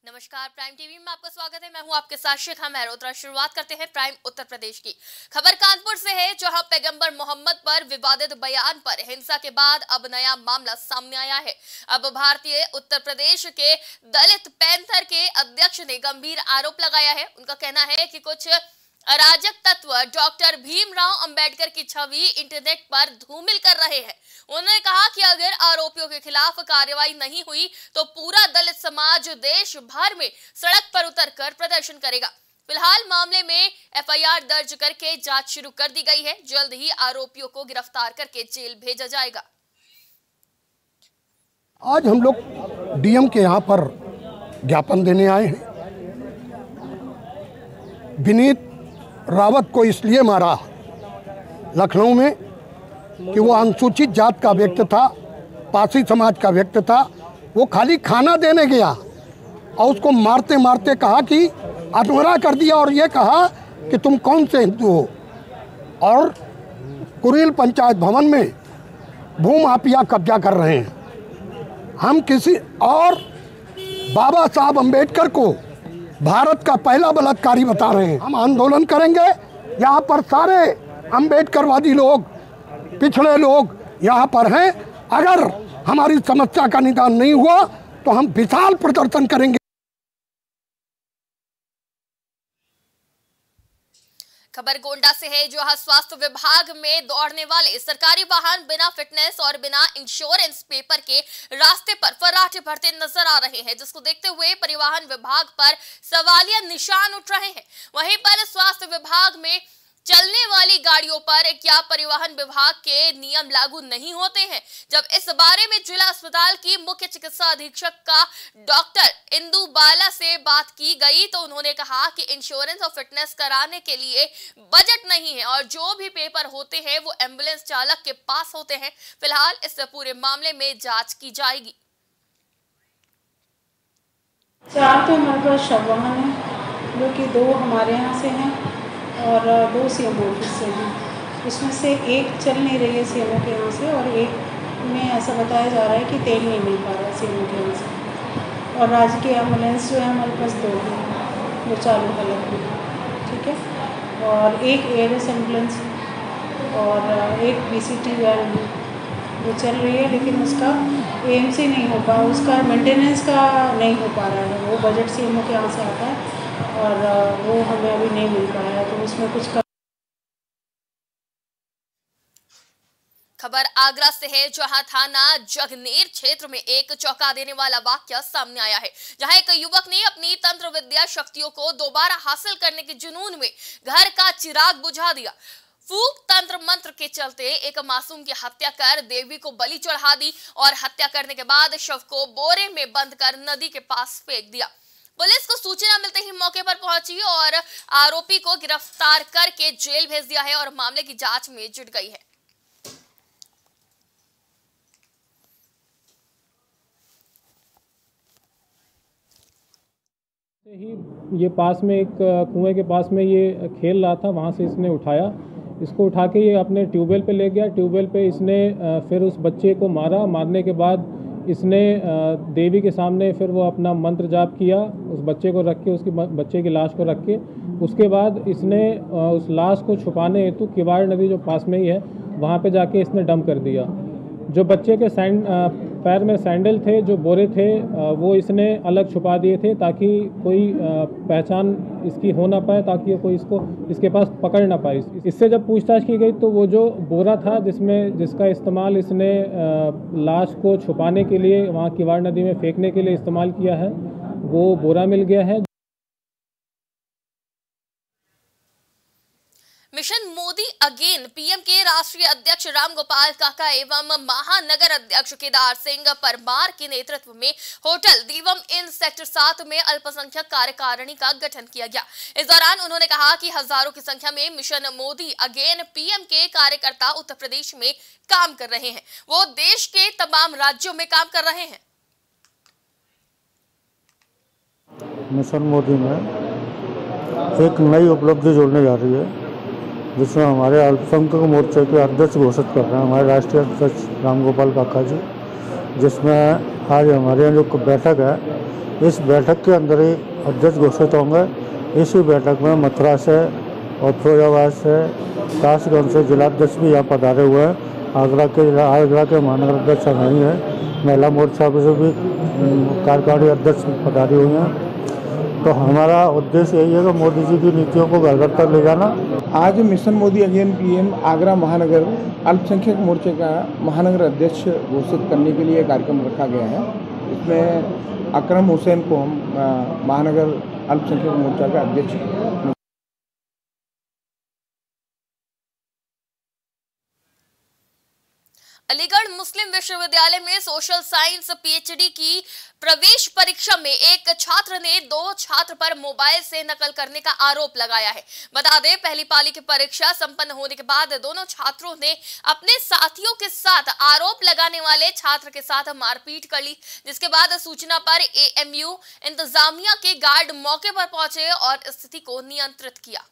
नमस्कार, prime TV में आपका स्वागत है। मैं हूं आपके साथ शिखा मेहरोत्रा। शुरुआत करते हैं प्राइम उत्तर प्रदेश की खबर कानपुर से है, जहां पैगंबर मोहम्मद पर विवादित बयान पर हिंसा के बाद अब नया मामला सामने आया है। अब भारतीय उत्तर प्रदेश के दलित पैंथर के अध्यक्ष ने गंभीर आरोप लगाया है। उनका कहना है कि कुछ अराजक तत्व डॉक्टर भीमराव अंबेडकर की छवि इंटरनेट पर धूमिल कर रहे हैं। उन्होंने कहा कि अगर आरोपियों के खिलाफ कार्रवाई नहीं हुई तो पूरा दलित समाज देश भर में सड़क पर उतरकर प्रदर्शन करेगा। फिलहाल मामले में एफआईआर दर्ज करके जांच शुरू कर दी गई है। जल्द ही आरोपियों को गिरफ्तार करके जेल भेजा जाएगा। आज हम लोग डीएम के यहाँ पर ज्ञापन देने आए हैं। विनीत रावत को इसलिए मारा लखनऊ में कि वो अनुसूचित जात का व्यक्ति था, पासी समाज का व्यक्ति था। वो खाली खाना देने गया और उसको मारते मारते कहा कि अधमरा कर दिया और ये कहा कि तुम कौन से हिंदू हो। और कुरील पंचायत भवन में भूमाफिया कब्जा कर रहे हैं। हम किसी और बाबा साहब अम्बेडकर को भारत का पहला बलात्कारी बता रहे हैं। हम आंदोलन करेंगे। यहाँ पर सारे अम्बेडकरवादी लोग, पिछड़े लोग यहाँ पर हैं। अगर हमारी समस्या का निदान नहीं हुआ तो हम विशाल प्रदर्शन करेंगे। खबर गोंडा से है, जहां स्वास्थ्य विभाग में दौड़ने वाले सरकारी वाहन बिना फिटनेस और बिना इंश्योरेंस पेपर के रास्ते पर फर्राटे भरते नजर आ रहे हैं, जिसको देखते हुए परिवहन विभाग पर सवालिया निशान उठ रहे हैं। वहीं पर स्वास्थ्य विभाग में चलने वाली गाड़ियों पर क्या परिवहन विभाग के नियम लागू नहीं होते हैं? जब इस बारे में जिला अस्पताल की मुख्य चिकित्सा अधीक्षक का डॉक्टर इंदु बाला से बात की गई तो उन्होंने कहा कि इंश्योरेंस और फिटनेस कराने के लिए बजट नहीं है और जो भी पेपर होते हैं वो एम्बुलेंस चालक के पास होते हैं। फिलहाल इस पूरे मामले में जांच की जाएगी। 4 तो हमारे पास शव वाहन है, जो कि 2 हमारे यहाँ से हैं और 2 सीएम ऑफिस से हैं। इसमें से एक चल नहीं रही है सीएमओ के यहाँ से और एक में ऐसा बताया जा रहा है कि तेल नहीं मिल पा रहा है सीएमओ के यहाँ से। और राज्य की एम्बुलेंस जो है हमारे पास 2 हैं जो चालू हालत में, ठीक है। और एक एयरएस एम्बुलेंस और एक बीसीटी वैन है जो चल रही है, लेकिन उसका एएमसी नहीं हो पा, उसका मेंटेनेंस का नहीं हो पा रहा है। वो बजट सीएमओ के यहाँ से आता है और वो हमें अभी नहीं मिल पाया है, तो उसमें कुछ खबर आगरा से है, जहां थाना जगनेर क्षेत्र में एक चौंका देने वाला वाकया सामने आया है, जहां एक युवक ने अपनी तंत्र विद्या शक्तियों को दोबारा हासिल करने के जुनून में घर का चिराग बुझा दिया। फूक तंत्र मंत्र के चलते एक मासूम की हत्या कर देवी को बलि चढ़ा दी और हत्या करने के बाद शव को बोरे में बंद कर नदी के पास फेंक दिया। पुलिस को सूचना मिलते ही मौके पर पहुंची और आरोपी को गिरफ्तार करके जेल भेज दिया है और मामले की जांच में जुट गई है। ही ये पास में एक कुएं के पास में ये खेल रहा था, वहाँ से इसने उठाया, इसको उठा के ये अपने ट्यूबवेल पे ले गया। ट्यूबवेल पे इसने फिर उस बच्चे को मारा। मारने के बाद इसने देवी के सामने फिर वो अपना मंत्र जाप किया, उस बच्चे को रख के, उसकी बच्चे की लाश को रख के। उसके बाद इसने उस लाश को छुपाने हेतु किवाड़ नदी जो पास में ही है वहाँ पे जाके इसने डंप कर दिया। जो बच्चे के पैर में सैंडल थे, जो बोरे थे, वो इसने अलग छुपा दिए थे ताकि कोई पहचान इसकी हो ना पाए, ताकि कोई इसके पास पकड़ ना पाए। इससे जब पूछताछ की गई तो वो जो बोरा था जिसका इस्तेमाल इसने लाश को छुपाने के लिए वहाँ किवाड़ नदी में फेंकने के लिए इस्तेमाल किया है, वो बोरा मिल गया है। मिशन मोदी अगेन पीएम के राष्ट्रीय अध्यक्ष रामगोपाल काका एवं महानगर अध्यक्ष केदार सिंह परमार के नेतृत्व में होटल दिलवम इन सेक्टर 7 में अल्पसंख्यक कार्यकारिणी का गठन किया गया। इस दौरान उन्होंने कहा कि हजारों की संख्या में मिशन मोदी अगेन पीएम के कार्यकर्ता उत्तर प्रदेश में काम कर रहे हैं। वो देश के तमाम राज्यों में काम कर रहे हैं। मिशन मोदी में एक नई उपलब्धि जोड़ने जा रही है, जिसमें हमारे अल्पसंख्यक मोर्चे के अध्यक्ष घोषित कर रहे हैं हमारे राष्ट्रीय अध्यक्ष रामगोपाल काका जी, जिसमें आज हमारे यहाँ जो बैठक है इस बैठक के अंदर ही अध्यक्ष घोषित होंगे। इसी बैठक में मथुरा से और फिरोजाबाद से, कासगंज से जिलाध्यक्ष भी यहाँ पधारे हुए हैं। आगरा के महानगर अध्यक्ष नहीं है, महिला मोर्चा से भी कार्यकारिणी अध्यक्ष पधारी हुई हैं। तो हमारा उद्देश्य यही है कि मोदी जी की नीतियों को घर घर तक ले जाना। आज mission Modi again PM Agra महानगर अल्पसंख्यक मोर्चे का महानगर अध्यक्ष घोषित करने के लिए कार्यक्रम रखा गया है। इसमें अकरम हुसैन को हम महानगर अल्पसंख्यक मोर्चा का अध्यक्ष। अलीगढ़ मुस्लिम विश्वविद्यालय में सोशल साइंस पीएचडी की प्रवेश परीक्षा में एक छात्र ने 2 छात्र पर मोबाइल से नकल करने का आरोप लगाया है। बता दें, पहली पाली की परीक्षा संपन्न होने के बाद दोनों छात्रों ने अपने साथियों के साथ आरोप लगाने वाले छात्र के साथ मारपीट कर ली, जिसके बाद सूचना पर एएमयू इंतजामिया के गार्ड मौके पर पहुंचे और स्थिति को नियंत्रित किया।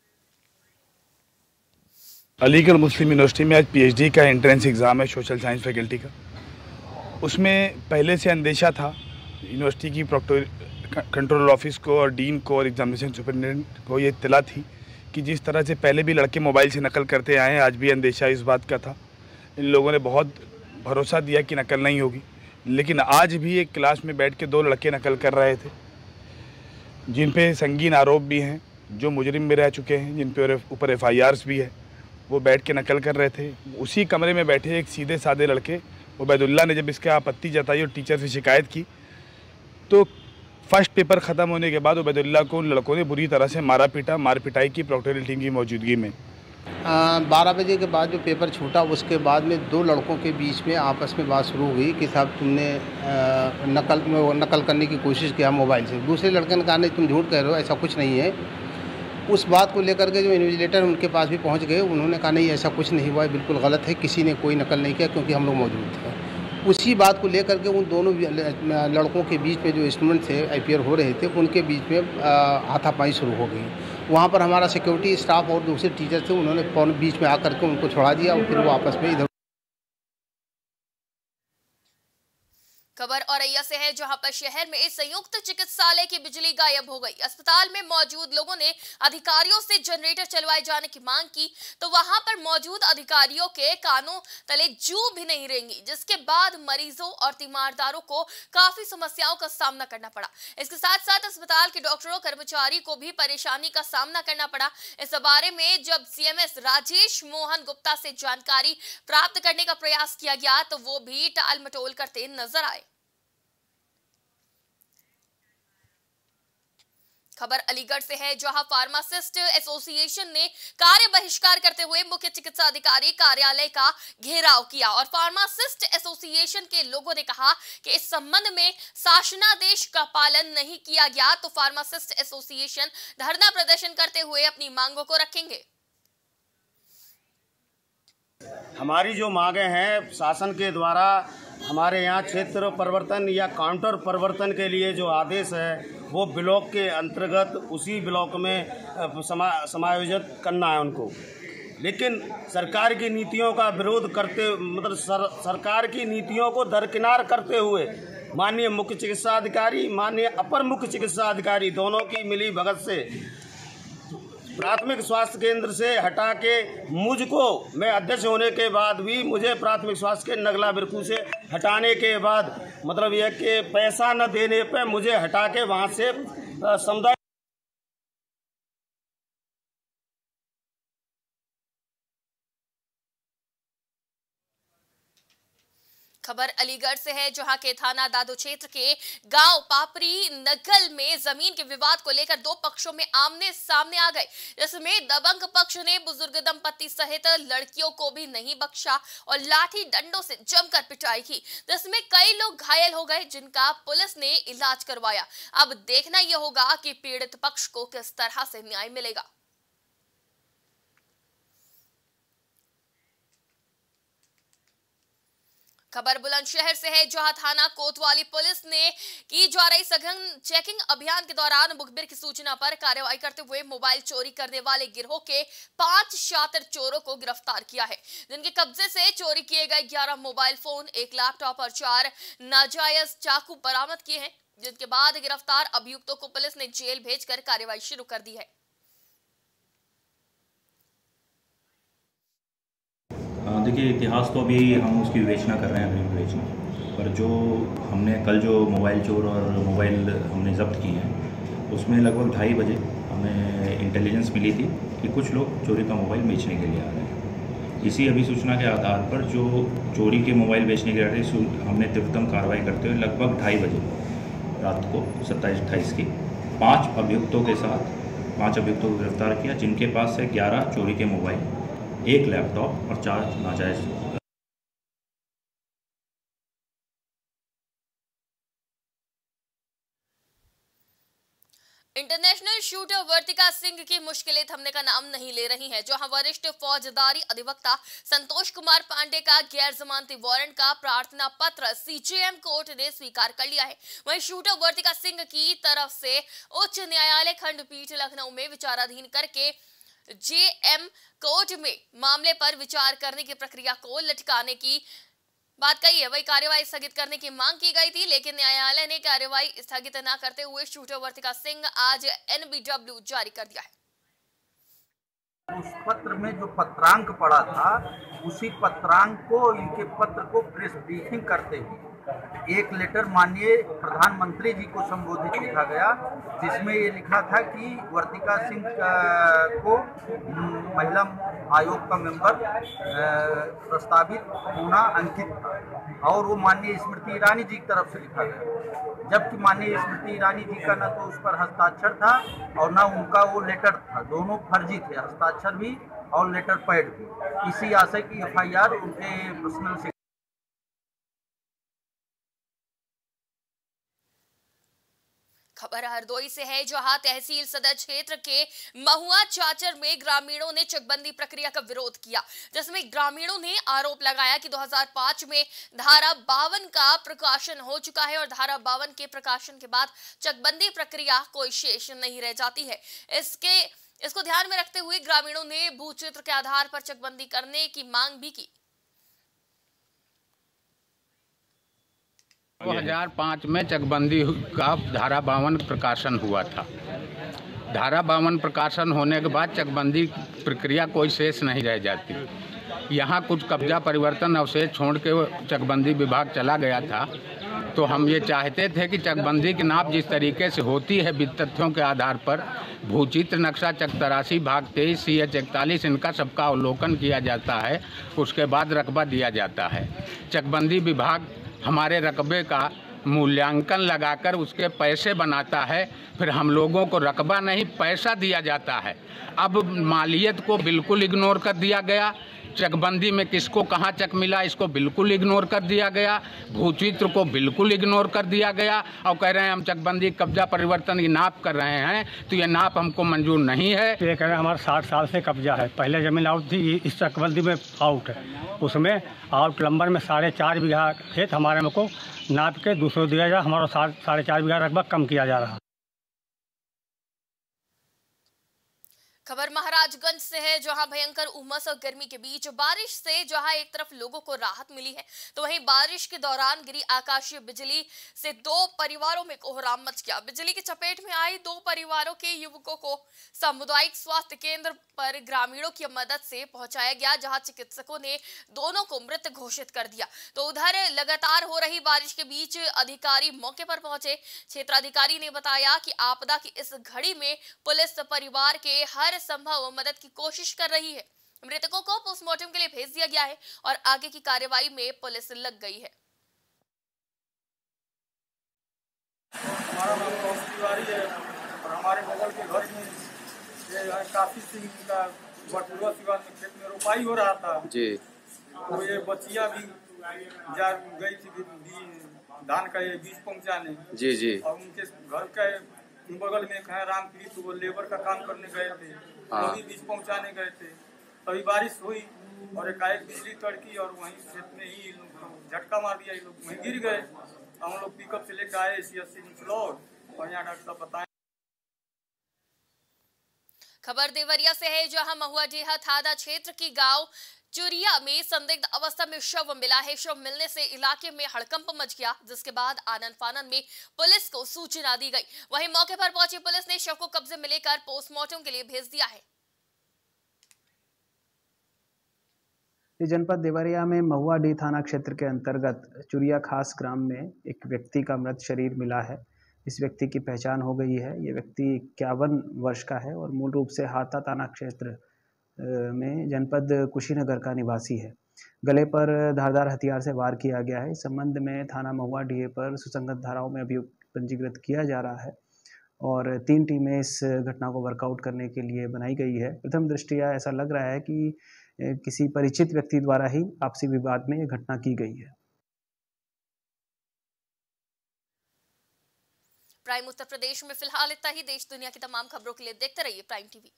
अलीगढ़ मुस्लिम यूनिवर्सिटी में आज पीएचडी का एंट्रेंस एग्ज़ाम है सोशल साइंस फैकल्टी का। उसमें पहले से अंदेशा था यूनिवर्सिटी की कंट्रोल ऑफिस को और डीन को और एग्जामिनेशन सुपरिटेंडेंट को ये इत्तला थी कि जिस तरह से पहले भी लड़के मोबाइल से नकल करते आए हैं, आज भी अंदेशा इस बात का था। इन लोगों ने बहुत भरोसा दिया कि नकल नहीं होगी, लेकिन आज भी एक क्लास में बैठ के 2 लड़के नकल कर रहे थे, जिन पे संगीन आरोप भी हैं, जो मुजरिम भी रह चुके हैं, जिन पे ऊपर FIRs भी है। वो बैठ के नकल कर रहे थे। उसी कमरे में बैठे एक सीधे साधे लड़के उबैदुल्ला ने जब इसका आपत्ति जताई और टीचर से शिकायत की, तो फर्स्ट पेपर ख़त्म होने के बाद उबैदुल्ला को उन लड़कों ने बुरी तरह से मार पिटाई की प्रोक्टोरियल टीम की मौजूदगी में। 12 बजे के बाद जो पेपर छूटा, उसके बाद में 2 लड़कों के बीच में आपस में बात शुरू हुई कि साहब तुमने नकल करने की कोशिश किया मोबाइल से। दूसरे लड़के ने कहा नहीं, तुम झूठ कह रहे हो, ऐसा कुछ नहीं है। उस बात को लेकर के जो इन्विजिलेटर उनके पास भी पहुंच गए, उन्होंने कहा नहीं, ऐसा कुछ नहीं हुआ है, बिल्कुल गलत है, किसी ने कोई नकल नहीं किया क्योंकि हम लोग मौजूद थे। उसी बात को लेकर के उन दोनों लड़कों के बीच में जो स्टूडेंट थे अपीयर हो रहे थे, उनके बीच में हाथापाई शुरू हो गई। वहाँ पर हमारा सिक्योरिटी स्टाफ और दूसरे टीचर थे, उन्होंने बीच में आकर के उनको छोड़ा दिया और फिर वो आपस में इधर। खबर औरैया से है, जहां पर शहर में संयुक्त चिकित्सालय की बिजली गायब हो गई। अस्पताल में मौजूद लोगों ने अधिकारियों से जनरेटर चलवाए जाने की मांग की, तो वहां पर मौजूद अधिकारियों के कानों तले जू भी नहीं रहेंगी, जिसके बाद मरीजों और तीमारदारों को काफी समस्याओं का सामना करना पड़ा। इसके साथ साथ अस्पताल के डॉक्टरों कर्मचारी को भी परेशानी का सामना करना पड़ा। इस बारे में जब CMS राजेश मोहन गुप्ता से जानकारी प्राप्त करने का प्रयास किया गया, तो वो भी टाल मटोल करते नजर आए। खबर अलीगढ़ से है, जहां फार्मासिस्ट एसोसिएशन ने कार्य बहिष्कार करते हुए मुख्य चिकित्सा अधिकारी कार्यालय का घेराव किया और फार्मासिस्ट एसोसिएशन के लोगों ने कहा कि इस संबंध में शासनादेश का पालन नहीं किया गया तो फार्मासिस्ट एसोसिएशन धरना प्रदर्शन करते हुए अपनी मांगों को रखेंगे। हमारी जो मांगें हैं, शासन के द्वारा हमारे यहाँ क्षेत्र परिवर्तन या काउंटर परिवर्तन के लिए जो आदेश है, वो ब्लॉक के अंतर्गत उसी ब्लॉक में समायोजित करना है उनको। लेकिन सरकार की नीतियों का विरोध करते, मतलब सरकार की नीतियों को दरकिनार करते हुए माननीय मुख्य चिकित्सा अधिकारी, माननीय अपर मुख्य चिकित्सा अधिकारी दोनों की मिली भगत से प्राथमिक स्वास्थ्य केंद्र से हटा के मुझको, मैं अध्यक्ष होने के बाद भी मुझे प्राथमिक स्वास्थ्य के नगला बिरकू से हटाने के बाद, मतलब यह कि पैसा न देने पे मुझे हटा के वहाँ से समुदाय। खबर अलीगढ़ से है, जहां के थाना दादो क्षेत्र के गांव पापरी नगल में जमीन के विवाद को लेकर 2 पक्षों में आमने सामने आ गए, जिसमें दबंग पक्ष ने बुजुर्ग दंपति सहित लड़कियों को भी नहीं बख्शा और लाठी डंडों से जमकर पिटाई की, जिसमें कई लोग घायल हो गए, जिनका पुलिस ने इलाज करवाया। अब देखना यह होगा कि पीड़ित पक्ष को किस तरह से न्याय मिलेगा। खबर बुलंदशहर से है, जहां थाना कोतवाली पुलिस ने की जा रही सघन चेकिंग अभियान के दौरान मुखबिर की सूचना पर कार्रवाई करते हुए मोबाइल चोरी करने वाले गिरोह के 5 शातिर चोरों को गिरफ्तार किया है, जिनके कब्जे से चोरी किए गए 11 मोबाइल फोन, 1 लैपटॉप और 4 नाजायज चाकू बरामद किए हैं। जिसके बाद गिरफ्तार अभियुक्तों को पुलिस ने जेल भेजकर कार्रवाई शुरू कर दी है। देखिए, इतिहास तो अभी हम उसकी विवेचना कर रहे हैं, अग्रिम विवेचना, पर जो हमने कल जो मोबाइल चोर और मोबाइल हमने जब्त किए हैं उसमें लगभग 2:30 बजे हमें इंटेलिजेंस मिली थी कि कुछ लोग चोरी का मोबाइल बेचने के लिए आ रहे हैं। इसी अभिसूचना के आधार पर जो चोरी के मोबाइल बेचने के लिए हमने तीव्रतम कार्रवाई करते हुए लगभग 2:30 बजे रात को 27-28 की 5 अभियुक्तों के साथ 5 अभियुक्तों को गिरफ्तार किया, जिनके पास से 11 चोरी के मोबाइल, 1 लैपटॉप और 4 नाजायज़। इंटरनेशनल शूटर वर्तिका सिंह की मुश्किलें थमने का नाम नहीं ले रही हैं। जहां वरिष्ठ फौजदारी अधिवक्ता संतोष कुमार पांडे का गैर जमानती वारंट का प्रार्थना पत्र सीजेएम कोर्ट ने स्वीकार कर लिया है, वहीं शूटर वर्तिका सिंह की तरफ से उच्च न्यायालय खंडपीठ लखनऊ में विचाराधीन करके जेएम कोर्ट में मामले पर विचार करने की प्रक्रिया को लटकाने की बात कही है। वही कार्यवाही स्थगित करने की मांग की गई थी, लेकिन न्यायालय ने कार्यवाही स्थगित न करते हुए शूटर वर्तिका सिंह आज एनबीडब्ल्यू जारी कर दिया है। उस पत्र में जो पत्रांक पड़ा था, उसी पत्रांक को, इनके पत्र को प्रेस ब्रीफिंग करते हुए एक लेटर माननीय प्रधानमंत्री जी को संबोधित लिखा गया, जिसमें ये लिखा था कि वर्तिका सिंह को महिला आयोग का मेंबर प्रस्तावित होना अंकित था, और वो माननीय स्मृति ईरानी जी की तरफ से लिखा गया, जबकि माननीय स्मृति ईरानी जी का न तो उस पर हस्ताक्षर था और न उनका वो लेटर था। दोनों फर्जी थे, हस्ताक्षर भी और लेटर पैड भी। इसी आशय की एफआईआर उनके पर्सनल से। खबर हरदोई से है, जहां तहसील सदर क्षेत्र के महुआ चाचर में ग्रामीणों ने चकबंदी प्रक्रिया का विरोध किया, जिसमें ग्रामीणों ने आरोप लगाया कि 2005 में धारा 52 का प्रकाशन हो चुका है और धारा 52 के प्रकाशन के बाद चकबंदी प्रक्रिया कोई शेष नहीं रह जाती है। इसको ध्यान में रखते हुए ग्रामीणों ने भूचित्र के आधार पर चकबंदी करने की मांग भी की। 2005 में चकबंदी का धारा 52 प्रकाशन हुआ था। धारा 52 प्रकाशन होने के बाद चकबंदी प्रक्रिया कोई शेष नहीं रह जाती। यहाँ कुछ कब्जा परिवर्तन अवशेष छोड़ के चकबंदी विभाग चला गया था, तो हम ये चाहते थे कि चकबंदी की नाप जिस तरीके से होती है तथ्यों के आधार पर, भूचित्र नक्शा चकतराशी भाग 23 CH 41 इनका सबका अवलोकन किया जाता है, उसके बाद रकबा दिया जाता है। चकबंदी विभाग हमारे रकबे का मूल्यांकन लगाकर उसके पैसे बनाता है, फिर हम लोगों को रकबा नहीं पैसा दिया जाता है। अब मालियत को बिल्कुल इग्नोर कर दिया गया, चकबंदी में किसको कहाँ चक मिला इसको बिल्कुल इग्नोर कर दिया गया, भूचित्र को बिल्कुल इग्नोर कर दिया गया, और कह रहे हैं हम चकबंदी कब्जा परिवर्तन की नाप कर रहे हैं, तो ये नाप हमको मंजूर नहीं है। ये कह रहे हैं हमारा 60 साल से कब्जा है, पहले ज़मीन आउट थी, इस चकबंदी में आउट है, उसमें आउट नंबर में 4.5 बीघा खेत हमारे हमको नाप के दूसरों दिया जा, हमारा 4.5 बीघा रकबा कम किया जा रहा है। खबर महाराजगंज से है, जहां भयंकर उमस और गर्मी के बीच बारिश से जहां एक तरफ लोगों को राहत मिली है, तो वहीं बारिश के दौरान गिरी आकाशीय बिजली से 2 परिवारों में कोहराम मच गया। बिजली की चपेट में आई 2 परिवारों के युवकों को सामुदायिक स्वास्थ्य केंद्र पर ग्रामीणों की मदद से पहुंचाया गया, जहां चिकित्सकों ने दोनों को मृत घोषित कर दिया। तो उधर लगातार हो रही बारिश के बीच अधिकारी मौके पर पहुंचे। क्षेत्राधिकारी ने बताया कि आपदा की इस घड़ी में पुलिस परिवार के हर संभव मदद की कोशिश कर रही है। मृतकों को पोस्टमार्टम के लिए भेज दिया गया है और आगे की कार्रवाई में पुलिस लग गई है। हमारा नाम कौश तिवारी है और हमारे बगल के घर में ये काफी सिंह का बटुआ सिवान में खेत में रोपाई हो रहा था जी, तो ये बच्चियां भी जा गई थी धान का ये बीज पहुंचाने जी जी, और उनके घर का बगल में एक है रामकृष्ण, वो लेबर का काम करने गए थे, वो भी बीज पहुंचाने गए थे। तभी बारिश हुई और एकाएक बिजली तड़की और वहीं खेत में ही झटका मार दिया, ये लोग वहीं गिर गए। हम लोग पिकअप से लेकर आए CSC फ्लोर और यहाँ डॉक्टर साहब बताएं। खबर देवरिया से है, जहां महुआ डेहा थाना क्षेत्र की गांव चुरिया में संदिग्ध अवस्था में शव मिला है। शव मिलने से इलाके में हड़कंप मच गया, जिसके बाद आनन फानन में पुलिस को सूचना दी गई। वहीं मौके पर पहुंची पुलिस ने शव को कब्जे में लेकर पोस्टमार्टम के लिए भेज दिया है। जनपद देवरिया में महुआडीह थाना क्षेत्र के अंतर्गत चुरिया खास ग्राम में एक व्यक्ति का मृत शरीर मिला है। इस व्यक्ति की पहचान हो गई है। ये व्यक्ति 51 वर्ष का है और मूल रूप से हाता थाना क्षेत्र में जनपद कुशीनगर का निवासी है। गले पर धारदार हथियार से वार किया गया है। इस संबंध में थाना महुआडीह पर सुसंगत धाराओं में अभियोग पंजीकृत किया जा रहा है और 3 टीमें इस घटना को वर्कआउट करने के लिए बनाई गई है। प्रथम दृष्टया ऐसा लग रहा है कि किसी परिचित व्यक्ति द्वारा ही आपसी विवाद में यह घटना की गई है। प्राइम उत्तर प्रदेश में फिलहाल इतना ही। देश दुनिया की तमाम खबरों के लिए देखते रहिए प्राइम टीवी।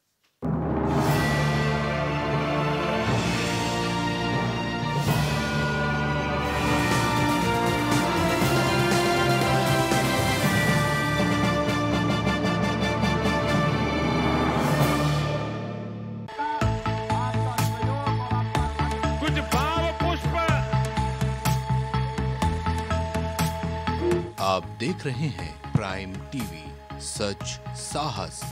आप देख रहे हैं प्राइम टीवी, सच साहस